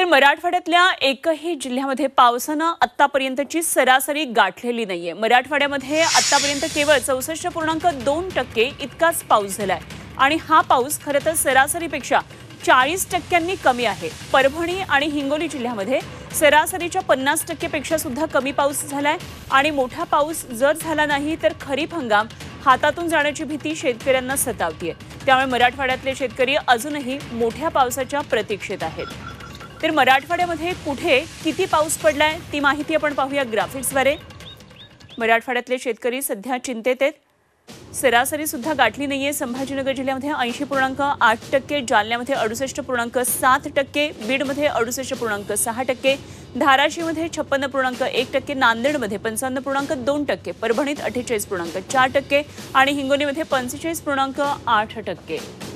तर मराठवाड्यातल्या एकही जिल्ह्यामध्ये पावसानं आतापर्यंतची सरासरी गाठलेली नाहीये। मराठवाड्यामध्ये आतापर्यंत केवळ 64.2% इतकाच पाऊस झालाय आणि हा पाऊस खरं तर सरासरीपेक्षा 40% कमी आहे। परभणी आणि हिंगोली जिल्ह्यामध्ये सरासरीच्या 50% पेक्षा सुद्धा कमी पाऊस झालाय आणि मोठा पाऊस जर झाला नाही तर खरीप हंगाम हातातून जाण्याची भीती शेतकऱ्यांना सतावतीये। त्यामुळे मराठवाड्यातले शेतकरी अजूनही मोठ्या पावसाच्या प्रतीक्षेत आहेत। तर मराठवाड्यामध्ये कुठे किती पाऊस पडलाय ती माहिती आपण पाहूया ग्राफिक्सद्वारे। मराठवाड्यातले शेतकरी सध्या चिंतेत आहेत। सरासरी सुद्धा गाठली नाहीये। संभाजीनगर जिल्ह्यामध्ये 80.8%, जालन्यामध्ये 68.7%, बीडमध्ये 68.6%, धाराशिवमध्ये 56.1%, नांदेडमध्ये 55.2%, परभणीत 48.4% आणि हिंगोलीमध्ये 45.8%।